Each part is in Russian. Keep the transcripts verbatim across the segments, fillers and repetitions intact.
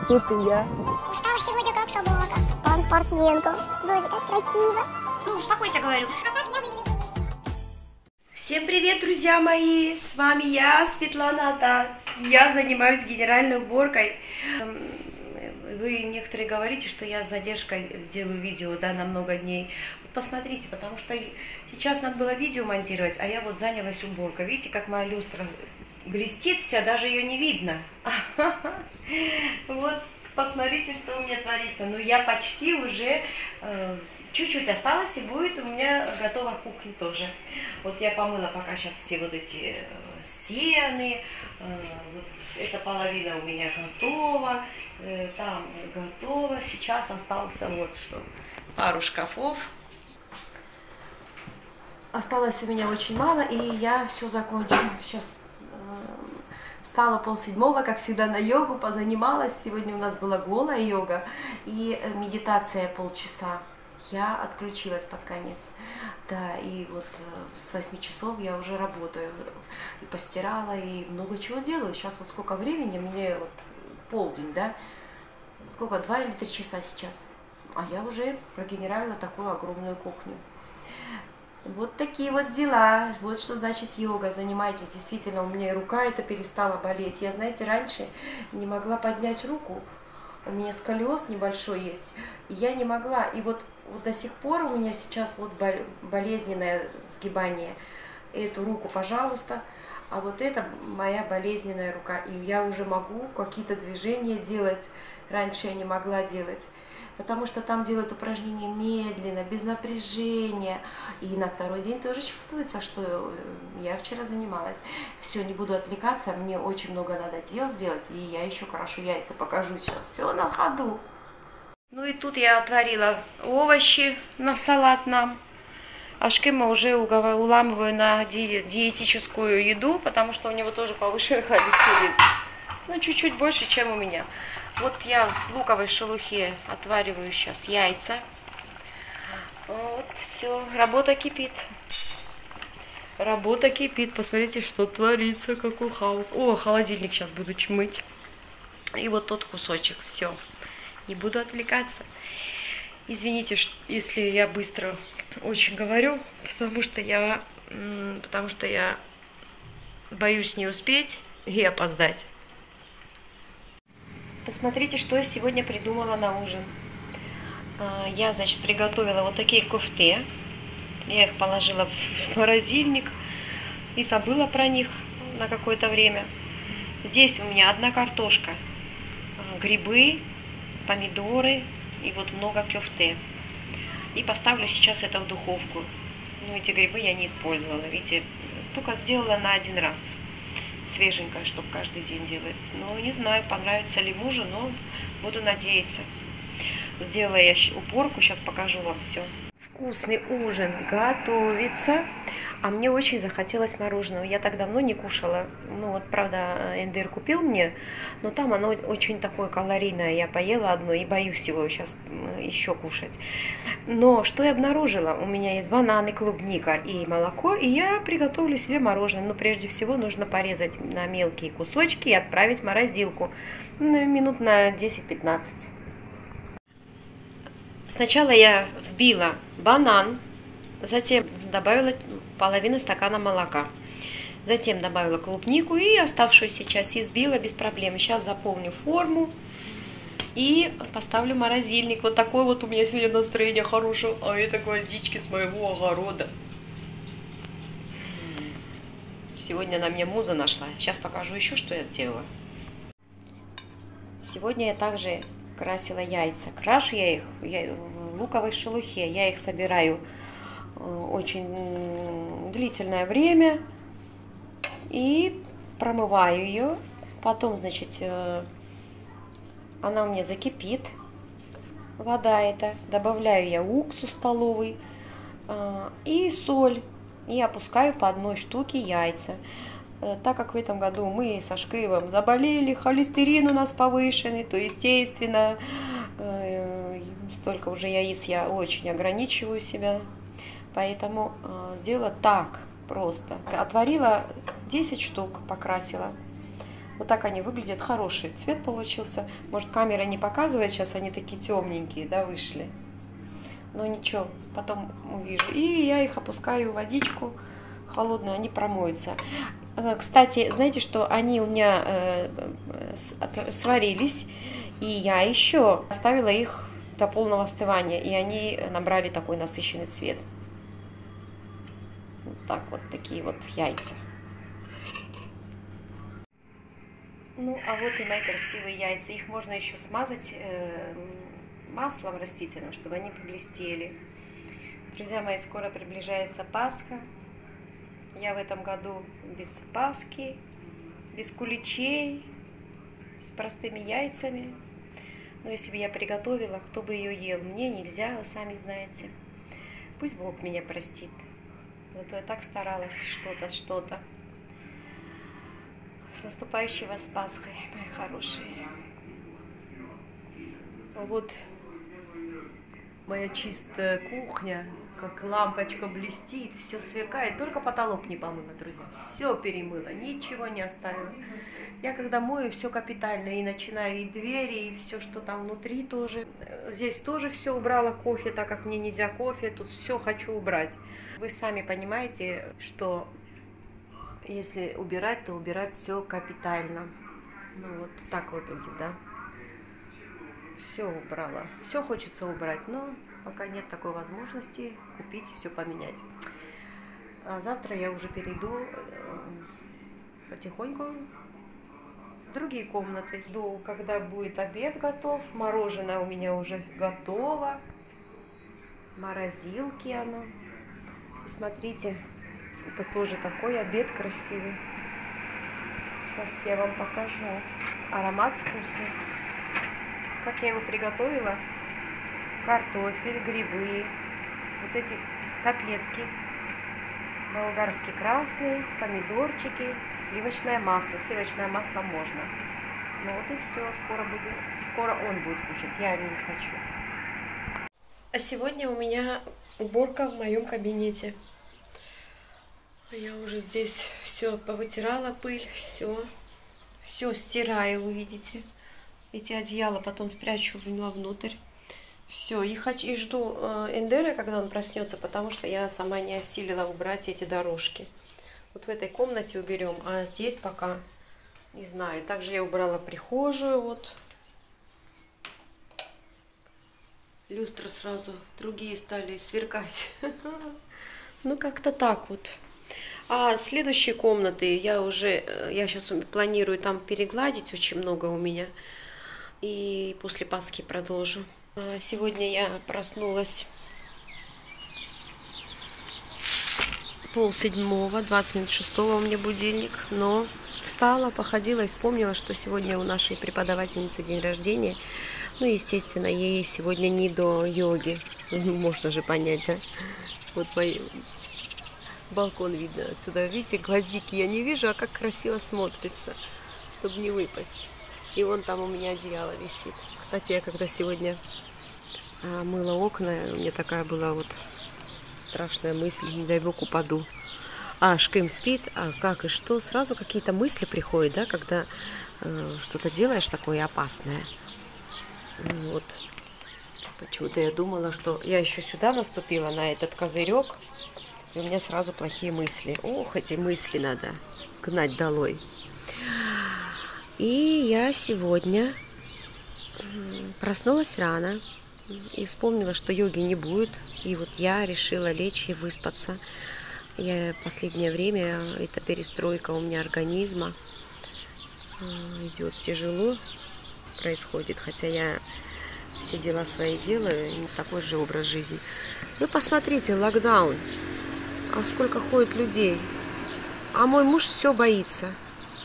я. Устала сегодня как собака. Пан Портненко. Боже, как красиво. Ну, успокойся, говорю. Всем привет, друзья мои! С вами я, Светлана Ата. Я занимаюсь генеральной уборкой. Вы некоторые говорите, что я с задержкой делаю видео, да, на много дней. Вот посмотрите, потому что сейчас надо было видео монтировать, а я вот занялась уборкой. Видите, как моя люстра блестит вся, даже ее не видно. Вот, посмотрите, что у меня творится. Ну, я почти уже... Чуть-чуть осталось, и будет у меня готова кухня тоже. Вот я помыла пока сейчас все вот эти стены. Вот эта половина у меня готова. Там готово. Сейчас остался вот что. Пару шкафов. Осталось у меня очень мало, и я все закончу. Сейчас встала полседьмого, как всегда, на йогу, позанималась. Сегодня у нас была голая йога и медитация полчаса. Я отключилась под конец, да, и вот с восьми часов я уже работаю, и постирала, и много чего делаю. Сейчас вот сколько времени, мне вот полдень, да, сколько, два или три часа сейчас, а я уже прогенерировала такую огромную кухню. Вот такие вот дела, вот что значит йога, занимайтесь, действительно, у меня и рука эта перестала болеть. Я, знаете, раньше не могла поднять руку, у меня сколиоз небольшой есть, и я не могла, и вот Вот до сих пор у меня сейчас вот болезненное сгибание. Эту руку, пожалуйста, а вот это моя болезненная рука. И я уже могу какие-то движения делать. Раньше я не могла делать. Потому что там делают упражнения медленно, без напряжения. И на второй день тоже чувствуется, что я вчера занималась. Все, не буду отвлекаться, мне очень много надо дел сделать. И я еще крашу яйца, покажу сейчас. Все на ходу. Ну и тут я отварила овощи на салат нам. Ашкема уже уламываю на ди диетическую еду, потому что у него тоже повышенный холестерин. Ну, чуть-чуть больше, чем у меня. Вот я в луковой шелухе отвариваю сейчас яйца. Вот, все, работа кипит. Работа кипит. Посмотрите, что творится, какой хаос. О, холодильник сейчас буду мыть. И вот тот кусочек, все. Не буду отвлекаться. Извините, если я быстро очень говорю, потому что я, потому что я боюсь не успеть и опоздать. Посмотрите, что я сегодня придумала на ужин. Я, значит, приготовила вот такие кофте. Я их положила в морозильник и забыла про них на какое-то время. Здесь у меня одна картошка, грибы, помидоры и вот много кёфте. И поставлю сейчас это в духовку. Ну, эти грибы я не использовала, видите, только сделала на один раз. Свеженькое, чтобы каждый день делать. Но не знаю, понравится ли мужу, но буду надеяться. Сделала я уборку, сейчас покажу вам все. Вкусный ужин готовится. А мне очень захотелось мороженого. Я так давно не кушала. Ну вот, правда, Эндер купил мне, но там оно очень такое калорийное. Я поела одно и боюсь его сейчас еще кушать. Но что я обнаружила? У меня есть бананы, клубника и молоко, и я приготовлю себе мороженое. Но прежде всего нужно порезать на мелкие кусочки и отправить в морозилку минут на десять-пятнадцать. Сначала я взбила банан, затем добавила половину стакана молока, затем добавила клубнику и оставшуюся часть избила без проблем. Сейчас заполню форму и поставлю в морозильник. Вот такое вот у меня сегодня настроение хорошее. А это гвоздички с моего огорода. Сегодня на мне муза нашла. Сейчас покажу еще, что я сделала. Сегодня я также красила яйца. Крашу я их в луковой шелухе. Я их собираю очень длительное время и промываю ее. Потом, значит, она у меня закипит, вода эта. Добавляю я уксус столовый и соль. И опускаю по одной штуке яйца. Так как в этом году мы с Ашкеевым заболели, холестерин у нас повышенный, то естественно, столько уже яиц я очень ограничиваю себя. Поэтому сделала так просто. Отварила десять штук, покрасила. Вот так они выглядят, хороший цвет получился. Может, камера не показывает, сейчас они такие темненькие, да, вышли. Но ничего, потом увижу. И я их опускаю в водичку холодную, они промоются. Кстати, знаете, что они у меня э, сварились, и я еще оставила их до полного остывания, и они набрали такой насыщенный цвет. Вот так вот, такие вот яйца. Ну, а вот и мои красивые яйца. Их можно еще смазать э, маслом растительным, чтобы они поблестели. Друзья мои, скоро приближается Пасха. Я в этом году без Пасхи, без куличей, с простыми яйцами. Но если бы я приготовила, кто бы ее ел? Мне нельзя, вы сами знаете. Пусть Бог меня простит. Зато я так старалась что-то, что-то. С наступающей вас Пасхой, мои хорошие. Вот моя чистая кухня, как лампочка блестит, все сверкает. Только потолок не помыла, друзья. Все перемыла, ничего не оставила. Я когда мою, все капитально. И начинаю и двери, и все, что там внутри тоже. Здесь тоже все убрала, кофе, так как мне нельзя кофе. Тут все хочу убрать. Вы сами понимаете, что если убирать, то убирать все капитально. Ну вот так выглядит, да. Все убрала. Все хочется убрать, но пока нет такой возможности купить и все поменять. А завтра я уже перейду э, потихоньку в другие комнаты. Жду, когда будет обед готов. Мороженое у меня уже готово. В морозилке оно. И смотрите, это тоже такой обед красивый. Сейчас я вам покажу. Аромат вкусный. Как я его приготовила? Картофель, грибы, вот эти котлетки, болгарский красный, помидорчики, сливочное масло. Сливочное масло можно. Ну вот и все, скоро будем, скоро он будет кушать, я не хочу. А сегодня у меня уборка в моем кабинете. Я уже здесь все повытирала, пыль, все, все стираю, вы видите. Эти одеяла потом спрячу внутрь. Все, и, хочу, и жду э, Эндера, когда он проснется, потому что я сама не осилила убрать эти дорожки. Вот в этой комнате уберем, а здесь пока не знаю. Также я убрала прихожую, вот. Люстры сразу другие стали сверкать. Ну, как-то так вот. А следующие комнаты я уже, я сейчас планирую там перегладить, очень много у меня. И после Пасхи продолжу. Сегодня я проснулась пол седьмого, двадцать минут шестого у меня будильник, но встала, походила и вспомнила, что сегодня у нашей преподавательницы день рождения. Ну, естественно, ей сегодня не до йоги, можно же понять, да? Вот мой балкон видно отсюда, видите, гвоздики я не вижу, а как красиво смотрится, чтобы не выпасть. И вон там у меня одеяло висит. Кстати, я когда сегодня а, мыла окна, у меня такая была вот страшная мысль, не дай бог упаду. А Шким спит, а как и что, сразу какие-то мысли приходят, да, когда э, что-то делаешь такое опасное. Вот. Почему-то я думала, что я еще сюда наступила, на этот козырек, и у меня сразу плохие мысли. Ох, эти мысли надо гнать долой. И я сегодня проснулась рано и вспомнила, что йоги не будет. И вот я решила лечь и выспаться. Я последнее время, это перестройка у меня организма. Идет тяжело, происходит, хотя я все дела свои делаю, такой же образ жизни. Вы посмотрите, локдаун. А сколько ходит людей. А мой муж все боится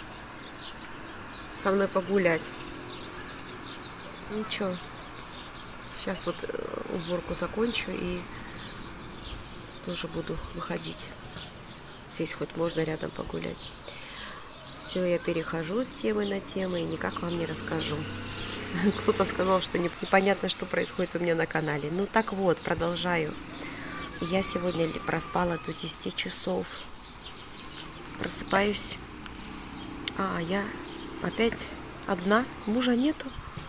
со мной погулять. Ничего. Сейчас вот уборку закончу и тоже буду выходить. Здесь хоть можно рядом погулять. Все, я перехожу с темы на тему и никак вам не расскажу. Кто-то сказал, что непонятно, что происходит у меня на канале. Ну так вот, продолжаю. Я сегодня проспала до десяти часов. Просыпаюсь. А, я опять одна, мужа нету.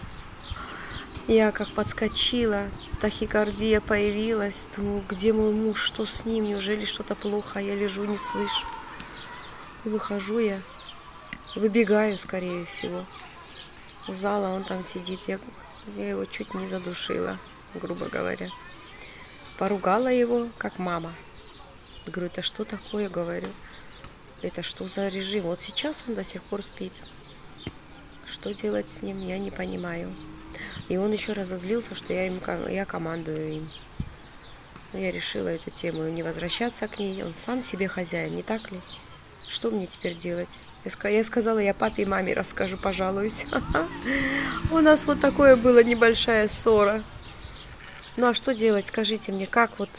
Я как подскочила, тахикардия появилась. Думаю, где мой муж, что с ним, неужели что-то плохо? Я лежу, не слышу. Выхожу я, выбегаю, скорее всего. В зала он там сидит. Я, я его чуть не задушила, грубо говоря. Поругала его, как мама. Говорю, это что такое, говорю. Это что за режим? Вот сейчас он до сих пор спит. Что делать с ним, я не понимаю. И он еще разозлился, что я, им, я командую им. Но я решила эту тему не возвращаться к ней. Он сам себе хозяин, не так ли? Что мне теперь делать? Я сказала, я папе и маме расскажу, пожалуюсь. У нас вот такое было, небольшая ссора. Ну а что делать, скажите мне, как вот...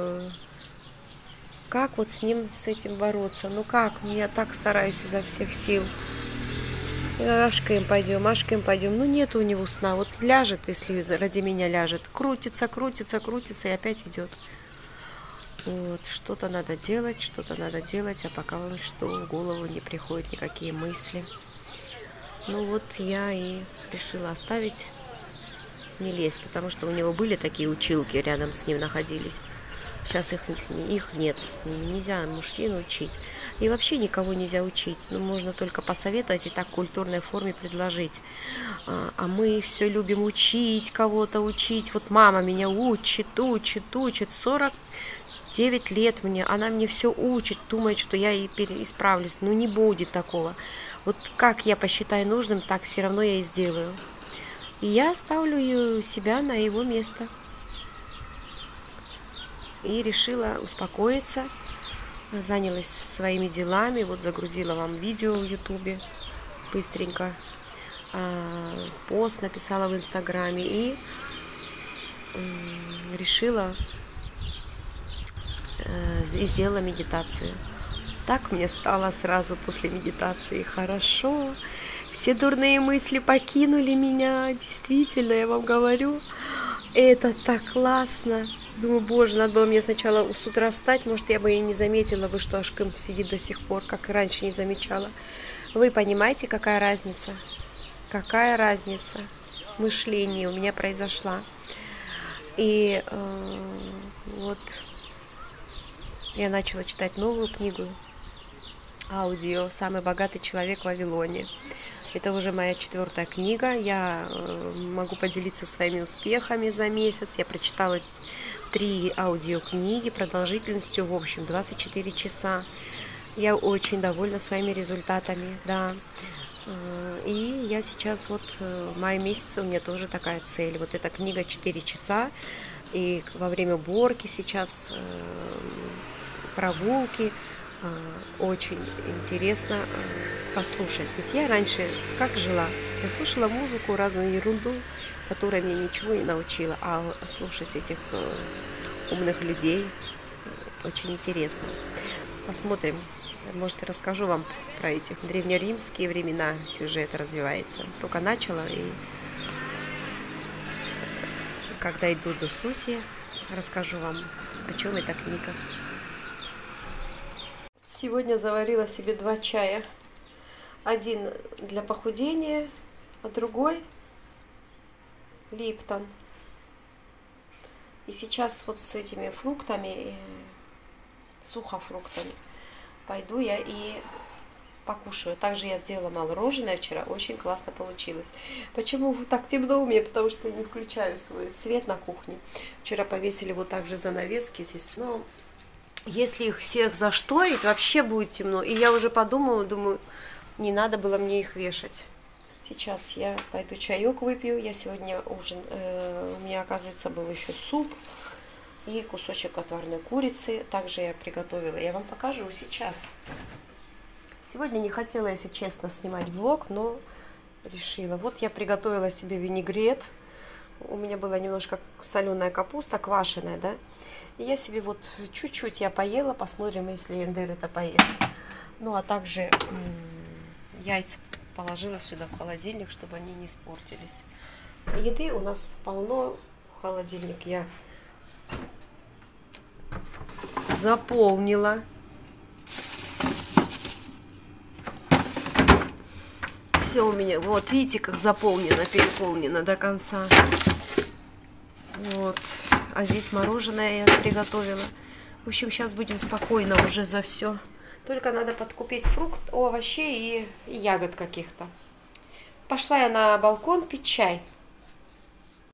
Как вот с ним, с этим бороться? Ну как? Я так стараюсь изо всех сил. Ашкаем пойдем, ашкаем пойдем. Ну нет у него сна. Вот ляжет, если ради меня ляжет. Крутится, крутится, крутится и опять идет. Вот, что-то надо делать, что-то надо делать, а пока он что в голову не приходят никакие мысли. Ну вот я и решила оставить, не лезть, потому что у него были такие училки, рядом с ним находились. Сейчас их, их нет, с ними нельзя мужчин учить. И вообще никого нельзя учить. Ну, можно только посоветовать и так в культурной форме предложить. А, а мы все любим учить, кого-то учить. Вот мама меня учит, учит, учит. сорок девять лет мне, она мне все учит, думает, что я и исправлюсь. Ну, не будет такого. Вот как я посчитаю нужным, так все равно я и сделаю. И я ставлю себя на его место. И решила успокоиться, занялась своими делами, вот загрузила вам видео в ютубе быстренько, пост написала в инстаграме и решила и сделала медитацию. Так мне стало сразу после медитации хорошо, все дурные мысли покинули меня, действительно, я вам говорю, это так классно. Думаю, боже, надо было мне сначала с утра встать, может, я бы и не заметила бы, что Ашкым сидит до сих пор, как и раньше не замечала. Вы понимаете, какая разница? Какая разница мышления у меня произошла. И э, вот я начала читать новую книгу, аудио «Самый богатый человек в Вавилоне». Это уже моя четвертая книга. Я могу поделиться своими успехами за месяц. Я прочитала три аудиокниги продолжительностью, в общем, двадцать четыре часа. Я очень довольна своими результатами, да. И я сейчас вот в мае месяце у меня тоже такая цель. Вот эта книга четыре часа. И во время уборки сейчас прогулки. Очень интересно послушать. Ведь я раньше как жила? Я слушала музыку, разную ерунду, которая мне ничего не научила. А слушать этих умных людей очень интересно. Посмотрим. Может, я расскажу вам про эти древнеримские времена. Сюжет развивается. Только начала, и когда иду до сути, расскажу вам, о чем эта книга. Сегодня заварила себе два чая. Один для похудения, а другой Липтон. И сейчас вот с этими фруктами, сухофруктами, пойду я и покушаю. Также я сделала мороженое вчера, очень классно получилось. Почему так темно у меня? Потому что не включаю свой свет на кухне. Вчера повесили вот так же занавески здесь, но... Если их всех зашторить, вообще будет темно. И я уже подумала, думаю, не надо было мне их вешать. Сейчас я пойду чаек выпью. Я сегодня ужин, э, у меня, оказывается, был еще суп и кусочек отварной курицы. Также я приготовила. Я вам покажу сейчас. Сегодня не хотела, если честно, снимать влог, но решила. Вот я приготовила себе винегрет. У меня была немножко соленая капуста, квашеная, да. И я себе вот чуть-чуть я поела, посмотрим, если Эндер это поест. Ну, а также яйца положила сюда в холодильник, чтобы они не испортились. Еды у нас полно, холодильник я заполнила. Все у меня, вот, видите, как заполнено, переполнено до конца. Вот. А здесь мороженое я приготовила. В общем, сейчас будем спокойно уже за все. Только надо подкупить фрукт, овощей и, и ягод каких-то. Пошла я на балкон пить чай.